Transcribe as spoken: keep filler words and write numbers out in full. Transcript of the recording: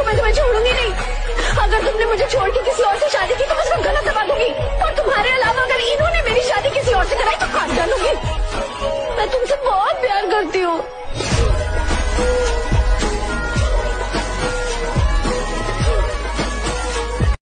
मैं तुम्हें छोड़ूंगी नहीं। अगर तुमने मुझे छोड़ के किसी और से शादी की तो मैं उसका गला दबा दूंगी और तुम्हारे अलावा